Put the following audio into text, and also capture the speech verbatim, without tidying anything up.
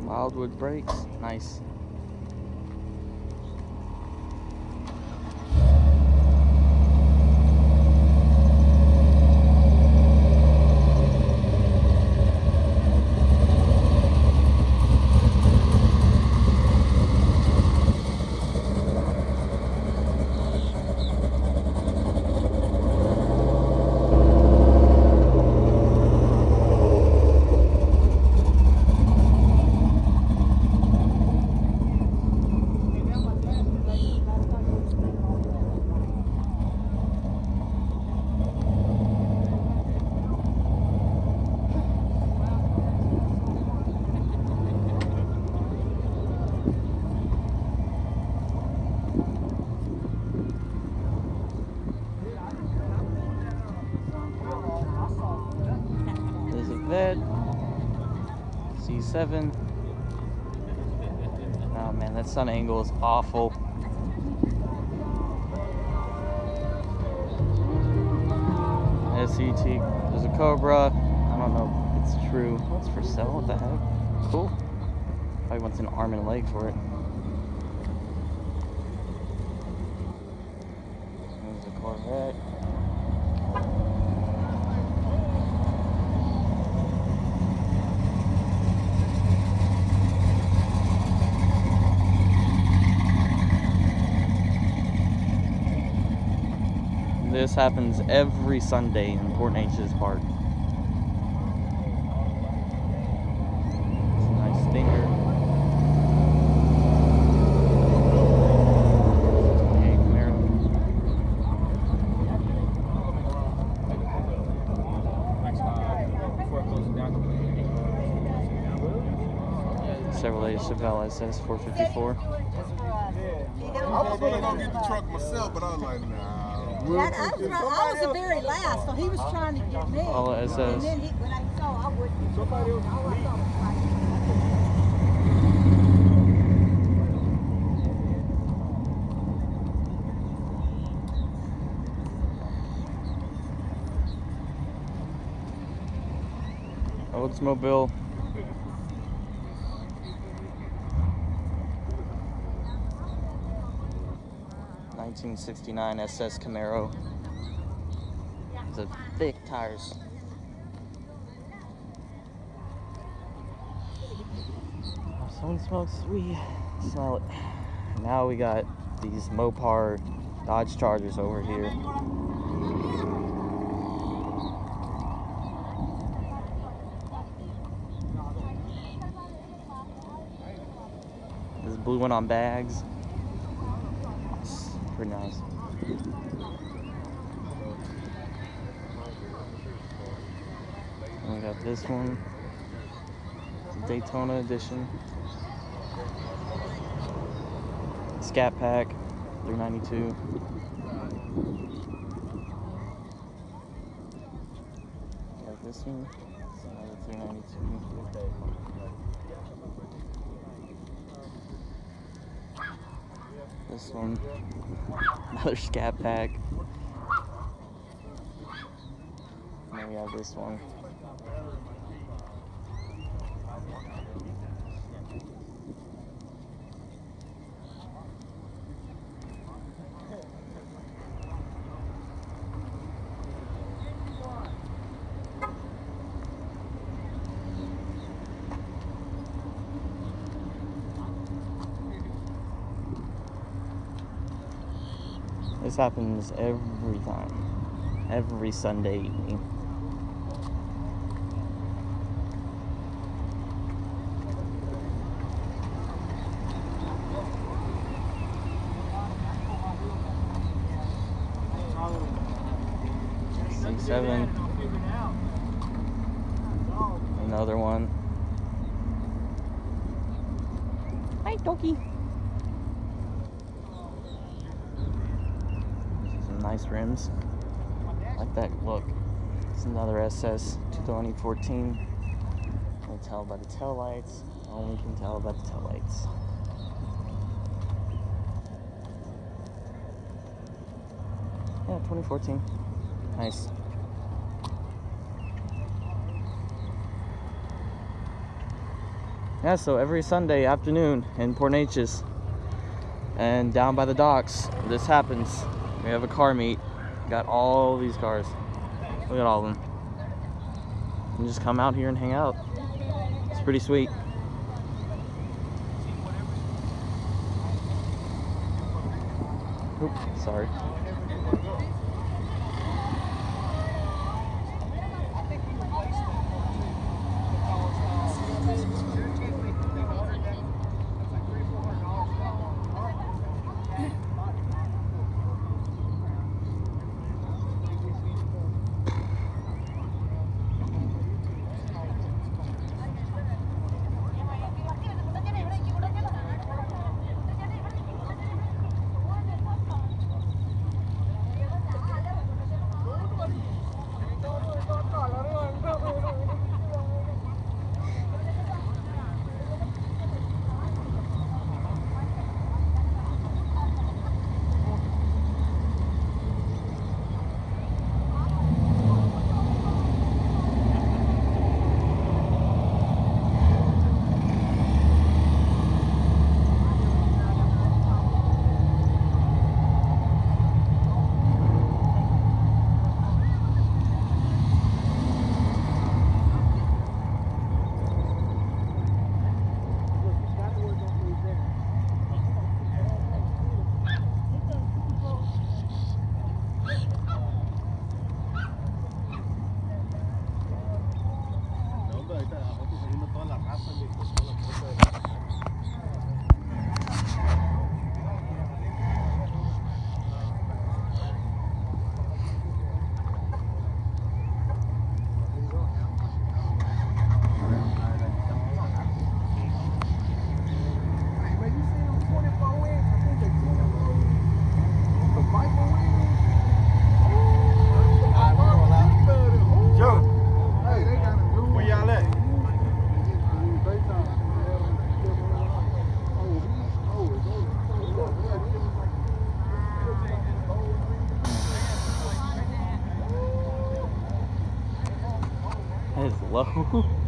Wildwood brakes, nice. C seven. Oh man, that sun angle is awful. S E T. There's a Cobra. I don't know if it's true. It's for sale. What the heck? Cool. Probably wants an arm and a leg for it. There's a Corvette. This happens every Sunday in Port Neches Park. It's a nice stinger. twenty-eight Camaro. Chevrolet Chevelle S S four fifty-four. I was gonna go get the truck myself, but I was like, nah. That, I, was, I was the very last, so he was trying to get me. All S S. And then he, when I saw, I wouldn't. Somebody else Oldsmobile. nineteen sixty-nine S S Camaro. It's a thick tires. If someone smokes, we smell it. Now we got these Mopar Dodge Chargers over here. This blue one on bags. Pretty nice. And we got this one, Daytona edition. Scat Pack, three ninety-two. Got this one, it's another three ninety-two. This one, another Scat Pack. And then we have this one. This happens every time, every Sunday evening. C seven, another one. Hi, Doki. Nice rims. I like that look. It's another S S twenty fourteen. You can tell by the tail lights. Only can tell by the tail lights. Yeah, twenty fourteen. Nice. Yeah, so every Sunday afternoon in Port Neches and down by the docks, this happens. We have a car meet. Got all these cars. Look at all of them. And just come out here and hang out. It's pretty sweet. Oops, sorry. That is low.